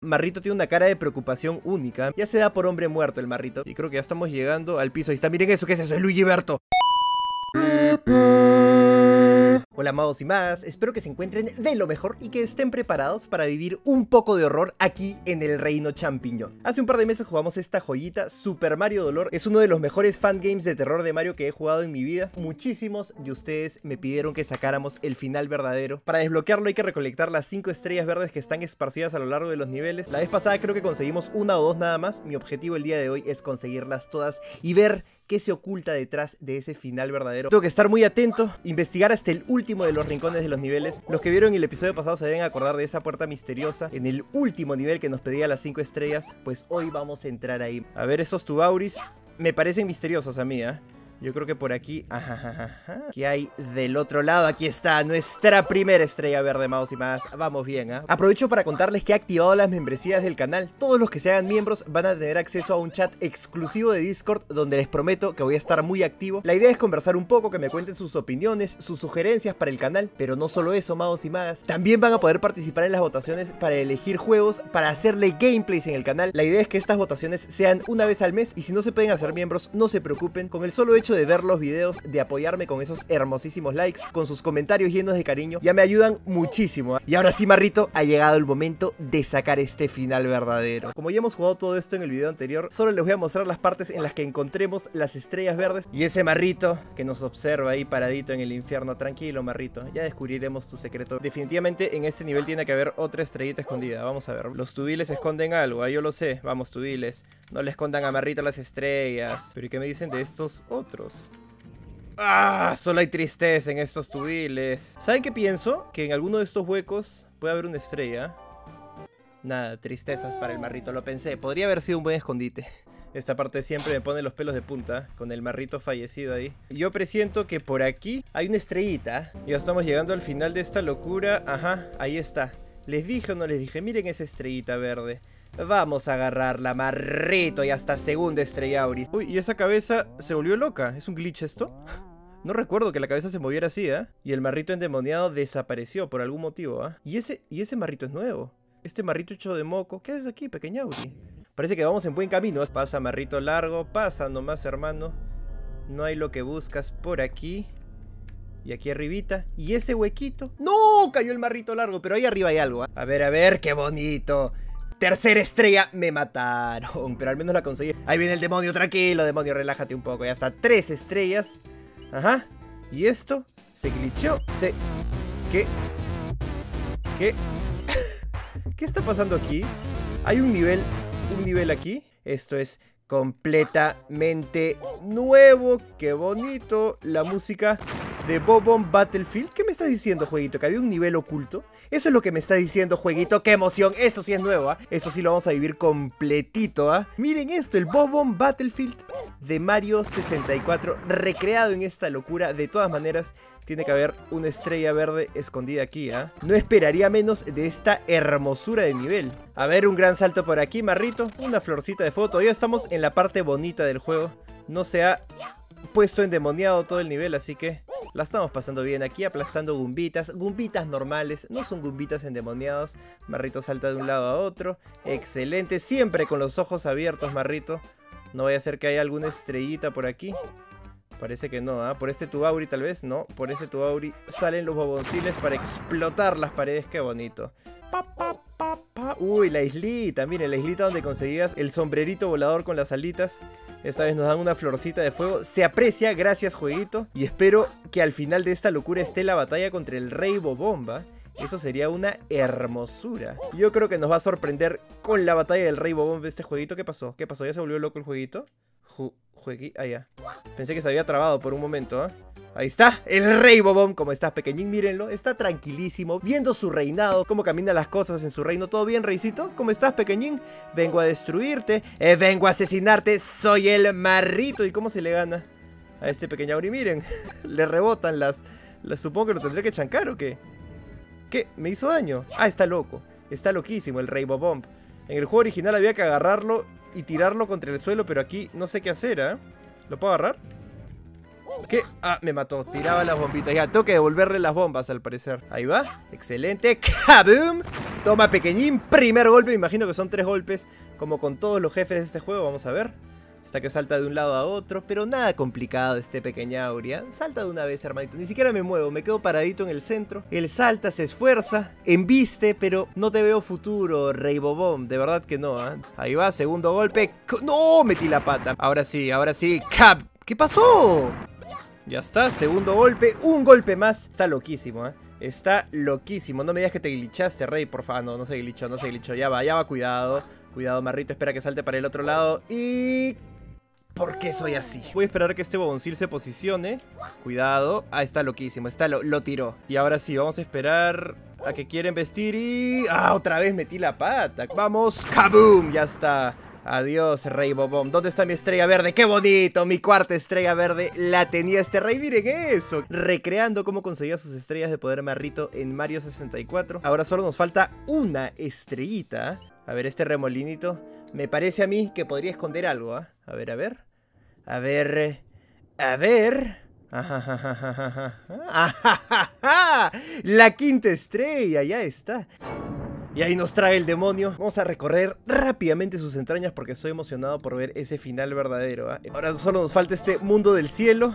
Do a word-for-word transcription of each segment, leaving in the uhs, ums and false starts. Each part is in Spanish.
Marrito tiene una cara de preocupación única. Ya se da por hombre muerto el Marrito. Y creo que ya estamos llegando al piso. Ahí está, miren eso, ¿qué es eso? Es Luigi Berto. Hola amados y magas, espero que se encuentren de lo mejor y que estén preparados para vivir un poco de horror aquí en el Reino Champiñón. Hace un par de meses jugamos esta joyita, Super Mario Dolor. Es uno de los mejores fangames de terror de Mario que he jugado en mi vida. Muchísimos de ustedes me pidieron que sacáramos el final verdadero. Para desbloquearlo hay que recolectar las cinco estrellas verdes que están esparcidas a lo largo de los niveles. La vez pasada creo que conseguimos una o dos nada más. Mi objetivo el día de hoy es conseguirlas todas y ver qué se oculta detrás de ese final verdadero. Tengo que estar muy atento, investigar hasta el último de los rincones de los niveles. Los que vieron el episodio pasado se deben acordar de esa puerta misteriosa en el último nivel que nos pedía las cinco estrellas. Pues hoy vamos a entrar ahí. A ver, esos tubauris me parecen misteriosos a mí, ¿eh? Yo creo que por aquí... Ajá, ajá, ajá. ¿Qué hay del otro lado? Aquí está nuestra primera estrella verde, mouse y más. Vamos bien, ¿eh? Aprovecho para contarles que he activado las membresías del canal. Todos los que se hagan miembros van a tener acceso a un chat exclusivo de Discord, donde les prometo que voy a estar muy activo. La idea es conversar un poco, que me cuenten sus opiniones, sus sugerencias para el canal. Pero no solo eso, mouse y magas. También van a poder participar en las votaciones para elegir juegos, para hacerle gameplays en el canal. La idea es que estas votaciones sean una vez al mes. Y si no se pueden hacer miembros, no se preocupen. Con el solo hecho de ver los videos, de apoyarme con esos hermosísimos likes, con sus comentarios llenos de cariño, ya me ayudan muchísimo. Y ahora sí, Marrito, ha llegado el momento de sacar este final verdadero. Como ya hemos jugado todo esto en el video anterior, solo les voy a mostrar las partes en las que encontremos las estrellas verdes y ese Marrito que nos observa ahí paradito en el infierno. Tranquilo, Marrito, ya descubriremos tu secreto. Definitivamente en este nivel tiene que haber otra estrellita escondida. Vamos a ver, los tubiles esconden algo, ahí yo lo sé. Vamos, tubiles, no le escondan a Marrito las estrellas. Pero ¿y qué me dicen de estos otros? ¡Ah! Solo hay tristeza en estos tubiles. ¿Saben qué pienso? Que en alguno de estos huecos puede haber una estrella. Nada, tristezas para el Marrito, lo pensé. Podría haber sido un buen escondite. Esta parte siempre me pone los pelos de punta, con el Marrito fallecido ahí. Yo presiento que por aquí hay una estrellita. Ya estamos llegando al final de esta locura. Ajá, ahí está. ¿Les dije o no les dije? Miren esa estrellita verde. Vamos a agarrarla, Marrito, y hasta segunda estrella Auris. Uy, y esa cabeza se volvió loca. ¿Es un glitch esto? No recuerdo que la cabeza se moviera así, ¿eh? Y el Marrito endemoniado desapareció por algún motivo, ¿eh? Y ese, y ese Marrito es nuevo. Este Marrito hecho de moco. ¿Qué haces aquí, pequeña Auri? Parece que vamos en buen camino. Pasa, Marrito largo. Pasa nomás, hermano. No hay lo que buscas por aquí. Y aquí arribita. ¿Y ese huequito? ¡No! Cayó el Marrito largo, pero ahí arriba hay algo, ¿eh? A ver, a ver, qué bonito. Tercera estrella, me mataron, pero al menos la conseguí. Ahí viene el demonio, tranquilo, demonio, relájate un poco. Ya está, tres estrellas. Ajá. ¿Y esto? Se glitchó. Se... ¿Qué? ¿Qué? ¿Qué está pasando aquí? Hay un nivel, un nivel aquí. Esto es completamente nuevo. Qué bonito. La música de Bob-omb Battlefield. ¿Qué me estás diciendo, jueguito? ¿Que había un nivel oculto? Eso es lo que me está diciendo, jueguito. ¡Qué emoción! Eso sí es nuevo, ¿ah? ¿eh? Eso sí lo vamos a vivir completito, ¿ah? ¿eh? Miren esto, el Bob-omb Battlefield de Mario sesenta y cuatro, recreado en esta locura. De todas maneras, tiene que haber una estrella verde escondida aquí, ¿ah? ¿eh? No esperaría menos de esta hermosura de nivel. A ver, un gran salto por aquí, Marrito. Una florcita de fuego. Todavía estamos en la parte bonita del juego. No se ha puesto endemoniado todo el nivel, así que la estamos pasando bien aquí, aplastando gumbitas. Gumbitas normales, no son gumbitas endemoniados. Marrito salta de un lado a otro. Excelente, siempre con los ojos abiertos, Marrito. No vaya a ser que haya alguna estrellita por aquí. Parece que no, ¿eh? Por este tubauri tal vez, no. Por este tubauri salen los bobonciles para explotar las paredes, qué bonito. Pa, pa, pa, pa. Uy, la islita, miren, la islita donde conseguías el sombrerito volador con las alitas. Esta vez nos dan una florcita de fuego. Se aprecia, gracias, jueguito. Y espero que al final de esta locura esté la batalla contra el Rey Bob-omb. Eso sería una hermosura. Yo creo que nos va a sorprender con la batalla del Rey Bob-omb de este jueguito. ¿Qué pasó? ¿Qué pasó? ¿Ya se volvió loco el jueguito? Ju Juegui... Ah, ya. Pensé que se había trabado por un momento, ¿eh? Ahí está, el Rey Bob-omb. ¿Cómo estás, pequeñín? Mírenlo, está tranquilísimo, viendo su reinado, cómo caminan las cosas en su reino. ¿Todo bien, reycito? ¿Cómo estás, pequeñín? Vengo a destruirte, eh, vengo a asesinarte. Soy el Marrito. ¿Y cómo se le gana a este pequeño Auri? Miren, le rebotan las, las... Supongo que lo tendré que chancar, ¿o qué? ¿Qué? ¿Me hizo daño? Ah, está loco. Está loquísimo el Rey Bob-omb. En el juego original había que agarrarlo y tirarlo contra el suelo, pero aquí no sé qué hacer, ¿eh? ¿Lo puedo agarrar? ¿Qué? Ah, me mató. Tiraba las bombitas. Ya, tengo que devolverle las bombas al parecer. Ahí va. Excelente. ¡Kaboom! Toma, pequeñín, primer golpe. Me imagino que son tres golpes, como con todos los jefes de este juego. Vamos a ver. Hasta que salta de un lado a otro, pero nada complicado este pequeñauria. Salta de una vez, hermanito. Ni siquiera me muevo, me quedo paradito en el centro. Él salta, se esfuerza, embiste, pero no te veo futuro, Rey Bobón. De verdad que no, ¿eh? Ahí va, segundo golpe. ¡No! Metí la pata. Ahora sí, ahora sí. ¡Cap! ¿Qué pasó? Ya está, segundo golpe. Un golpe más. Está loquísimo, ¿eh? Está loquísimo. No me digas que te glitchaste, Rey, por favor. No, no se glitchó, no se glitchó. Ya va, ya va, cuidado. Cuidado, Marrito, espera que salte para el otro lado. Y... ¿por qué soy así? Voy a esperar que este boboncil se posicione. Cuidado. Ah, está loquísimo. Está lo, lo tiró. Y ahora sí, vamos a esperar a que quiera embestir y... ¡ah! Otra vez metí la pata. ¡Vamos! ¡Kaboom! Ya está. Adiós, Rey Bobón. ¿Dónde está mi estrella verde? ¡Qué bonito! Mi cuarta estrella verde la tenía este rey. Miren eso. Recreando cómo conseguía sus estrellas de poder Marrito en Mario sesenta y cuatro. Ahora solo nos falta una estrellita. A ver, este remolinito. Me parece a mí que podría esconder algo, ¿eh? A ver, a ver. A ver. A ver. La quinta estrella, ya está. Y ahí nos trae el demonio. Vamos a recorrer rápidamente sus entrañas porque estoy emocionado por ver ese final verdadero, ¿eh? Ahora solo nos falta este mundo del cielo.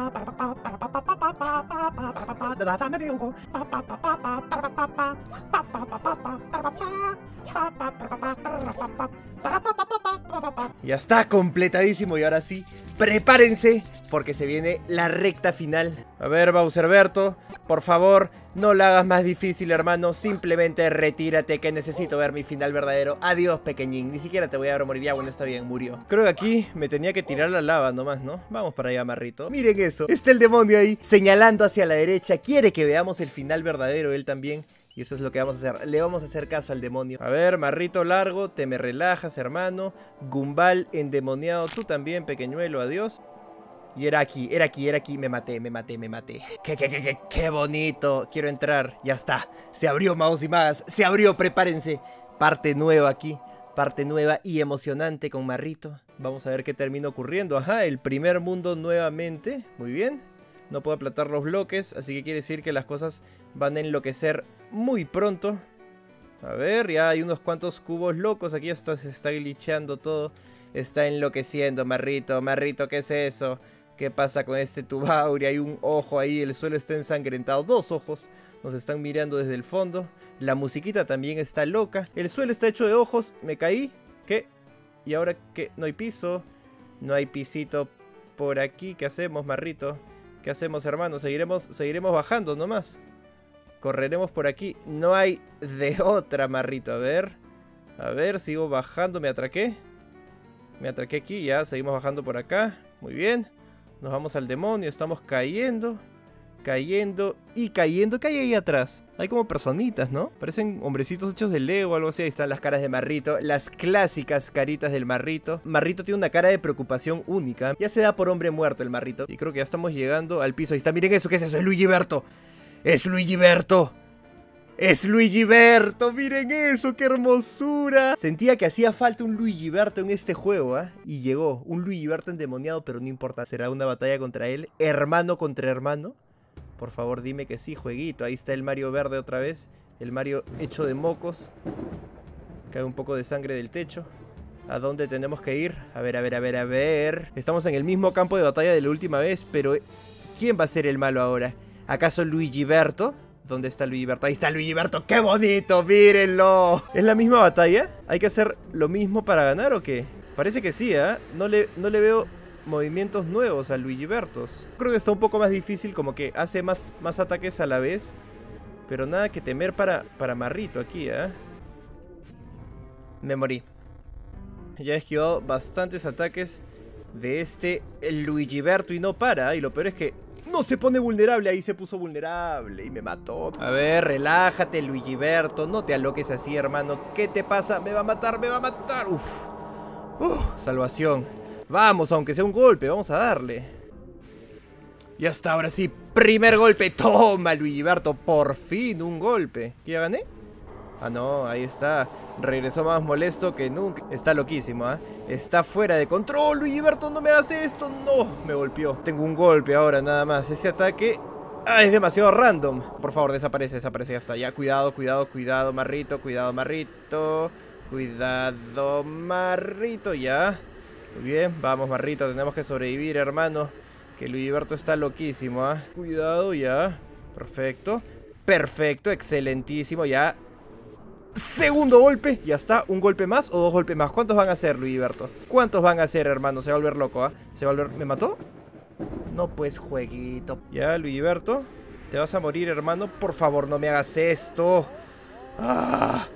Ya está completadísimo y ahora sí, prepárense porque se viene la recta final. A ver, Bowserberto, por favor, no lo hagas más difícil, hermano. Simplemente retírate que necesito ver mi final verdadero. Adiós, pequeñín, ni siquiera te voy a ver morir. Ya, bueno, está bien, murió. Creo que aquí me tenía que tirar la lava nomás, ¿no? Vamos para allá, Marrito. Miren eso, está el demonio ahí señalando hacia la derecha. Quiere que veamos el final verdadero, él también. Y eso es lo que vamos a hacer, le vamos a hacer caso al demonio. A ver, Marrito largo, te me relajas, hermano. Gumball endemoniado, tú también, pequeñuelo, adiós. Y era aquí, era aquí, era aquí, me maté, me maté, me maté. ¡Qué, qué, qué, qué, qué bonito! Quiero entrar, ya está. Se abrió, magos y magas, se abrió, prepárense. Parte nueva aquí, parte nueva y emocionante con Marrito. Vamos a ver qué termina ocurriendo. Ajá, el primer mundo nuevamente, muy bien. No puedo aplatar los bloques, así que quiere decir que las cosas van a enloquecer muy pronto. A ver, ya hay unos cuantos cubos locos. Aquí hasta se está glitchando todo. Está enloqueciendo, Marrito. Marrito, ¿qué es eso? ¿Qué pasa con este Tubauria? Hay un ojo ahí, el suelo está ensangrentado. Dos ojos nos están mirando desde el fondo. La musiquita también está loca. El suelo está hecho de ojos. Me caí. ¿Qué? ¿Y ahora qué? No hay piso. No hay pisito por aquí. ¿Qué hacemos, Marrito? ¿Qué hacemos, hermano? Seguiremos, seguiremos bajando nomás. Correremos por aquí. No hay de otra, Marrito. A ver. A ver, sigo bajando. Me atraqué. Me atraqué aquí. Ya, seguimos bajando por acá. Muy bien. Nos vamos al demonio. Estamos cayendo. Cayendo y cayendo. ¿Qué hay ahí atrás? Hay como personitas, ¿no? Parecen hombrecitos hechos de Lego o algo así. Ahí están las caras de Marrito. Las clásicas caritas del Marrito. Marrito tiene una cara de preocupación única. Ya se da por hombre muerto el Marrito. Y creo que ya estamos llegando al piso. Ahí está, miren eso. ¿Qué es eso? Es Luigiberto. Es Luigiberto. Es Luigiberto. Miren eso, qué hermosura. Sentía que hacía falta un Luigiberto en este juego, ¿eh? Y llegó. Un Luigiberto endemoniado, pero no importa. Será una batalla contra él. Hermano contra hermano. Por favor, dime que sí, jueguito. Ahí está el Mario verde otra vez. El Mario hecho de mocos. Cae un poco de sangre del techo. ¿A dónde tenemos que ir? A ver, a ver, a ver, a ver. Estamos en el mismo campo de batalla de la última vez, pero ¿quién va a ser el malo ahora? ¿Acaso Luigiberto? ¿Dónde está Luigiberto? Ahí está Luigiberto. ¡Qué bonito! ¡Mírenlo! ¿Es la misma batalla? ¿Hay que hacer lo mismo para ganar o qué? Parece que sí, ¿eh? No le, no le veo movimientos nuevos a Luigibertos. Creo que está un poco más difícil, como que hace más, más ataques a la vez. Pero nada que temer para, para Marrito aquí, ¿eh? Me morí. Ya he esquivado bastantes ataques de este Luigiberto y no para. Y lo peor es que no se pone vulnerable. Ahí se puso vulnerable y me mató. A ver, relájate, Luigiberto. No te aloques así, hermano. ¿Qué te pasa? Me va a matar, me va a matar. Uf. Uf, salvación. Vamos, aunque sea un golpe, vamos a darle. Y hasta ahora sí, primer golpe. Toma, Luigiberto, por fin un golpe. ¿Qué, ya gané? Ah, no, ahí está. Regresó más molesto que nunca. Está loquísimo, ¿eh? Está fuera de control, Luigiberto, no me hagas esto. No, me golpeó. Tengo un golpe ahora nada más. Ese ataque Ah, es demasiado random. Por favor, desaparece, desaparece, ya está. Ya, cuidado, cuidado, cuidado, Marrito. Cuidado, Marrito. Cuidado, Marrito, ya. Muy bien, vamos, Marrito, tenemos que sobrevivir, hermano. Que Luigiberto está loquísimo, ¿ah? ¿eh? Cuidado, ya. Perfecto. Perfecto, excelentísimo, ya. Segundo golpe, ya está. ¿Un golpe más o dos golpes más? ¿Cuántos van a ser, Luigiberto? ¿Cuántos van a ser, hermano? Se va a volver loco, ¿ah? ¿eh? Se va a volver... ¿Me mató? No, pues, jueguito. Ya, Luigiberto, te vas a morir, hermano. Por favor, no me hagas esto. ¡Ah!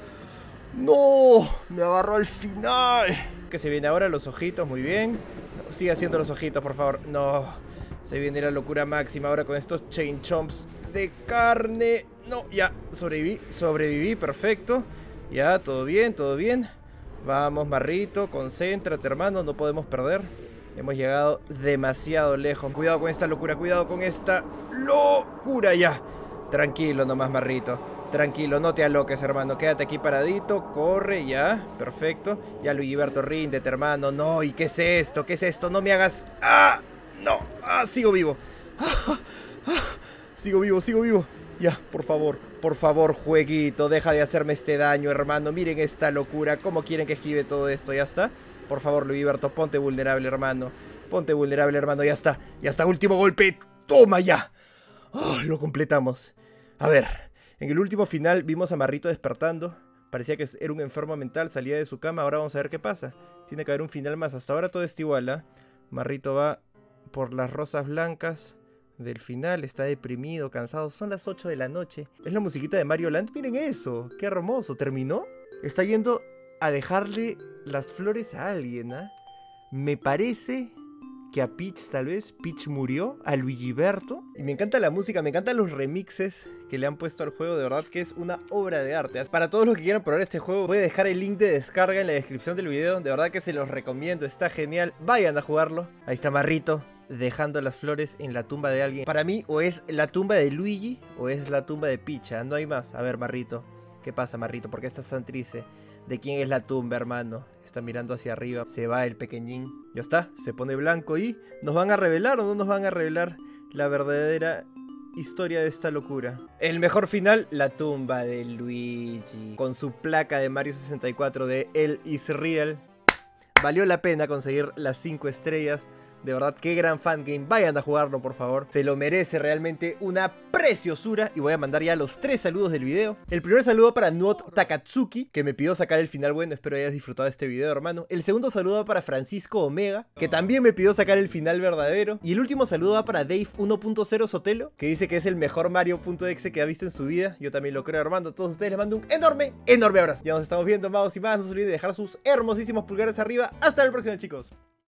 ¡No! Me agarró al final. Que se viene ahora los ojitos, muy bien. Sigue haciendo los ojitos, por favor. No. Se viene la locura máxima ahora con estos chain chomps de carne. No, ya. Sobreviví, sobreviví, perfecto. Ya, todo bien, todo bien. Vamos, Marrito, concéntrate, hermano. No podemos perder. Hemos llegado demasiado lejos. Cuidado con esta locura, cuidado con esta locura, ya. Tranquilo nomás, Marrito. Tranquilo, no te aloques, hermano. Quédate aquí paradito, corre, ya. Perfecto. Ya, Luigiberto, ríndete, hermano. No, ¿y qué es esto? ¿Qué es esto? No me hagas... ¡Ah! No, ah, sigo vivo. Ah, ah, sigo vivo, sigo vivo. Ya, por favor, por favor, jueguito, deja de hacerme este daño, hermano. Miren esta locura, ¿cómo quieren que esquive todo esto? Ya está. Por favor, Luigiberto, ponte vulnerable, hermano. Ponte vulnerable, hermano, ya está. Ya está, último golpe. ¡Toma ya! Oh, lo completamos. A ver, en el último final vimos a Marrito despertando. Parecía que era un enfermo mental, salía de su cama. Ahora vamos a ver qué pasa. Tiene que haber un final más. Hasta ahora todo está igual, ¿eh? Marrito va por las rosas blancas del final. Está deprimido, cansado. Son las ocho de la noche. Es la musiquita de Mario Land. Miren eso, qué hermoso. ¿Terminó? Está yendo a dejarle las flores a alguien, ¿eh? Me parece que a Peach tal vez. Peach murió. A Luigiberto. Y me encanta la música, me encantan los remixes que le han puesto al juego. De verdad que es una obra de arte. Para todos los que quieran probar este juego, voy a dejar el link de descarga en la descripción del video. De verdad que se los recomiendo, está genial. Vayan a jugarlo. Ahí está Marrito dejando las flores en la tumba de alguien. Para mí, o es la tumba de Luigi o es la tumba de Peach, ¿eh? No hay más. A ver, Marrito, ¿qué pasa, Marrito? ¿Por qué estás tan triste? ¿De quién es la tumba, hermano? Está mirando hacia arriba. Se va el pequeñín. Ya está, se pone blanco y... ¿nos van a revelar o no nos van a revelar la verdadera historia de esta locura? El mejor final, la tumba de Luigi. Con su placa de Mario sesenta y cuatro de El Is Real. Valió la pena conseguir las cinco estrellas. De verdad, qué gran fangame. Vayan a jugarlo, por favor. Se lo merece realmente, una preciosura. Y voy a mandar ya los tres saludos del video. El primer saludo para Nuot Takatsuki, que me pidió sacar el final bueno. Espero hayas disfrutado de este video, hermano. El segundo saludo va para Francisco Omega, que también me pidió sacar el final verdadero. Y el último saludo va para Dave uno punto cero Sotelo, que dice que es el mejor Mario.exe que ha visto en su vida. Yo también lo creo, hermano. A todos ustedes les mando un enorme, enorme abrazo. Ya nos estamos viendo, magos y más. No se olviden de dejar sus hermosísimos pulgares arriba. Hasta el próximo, chicos.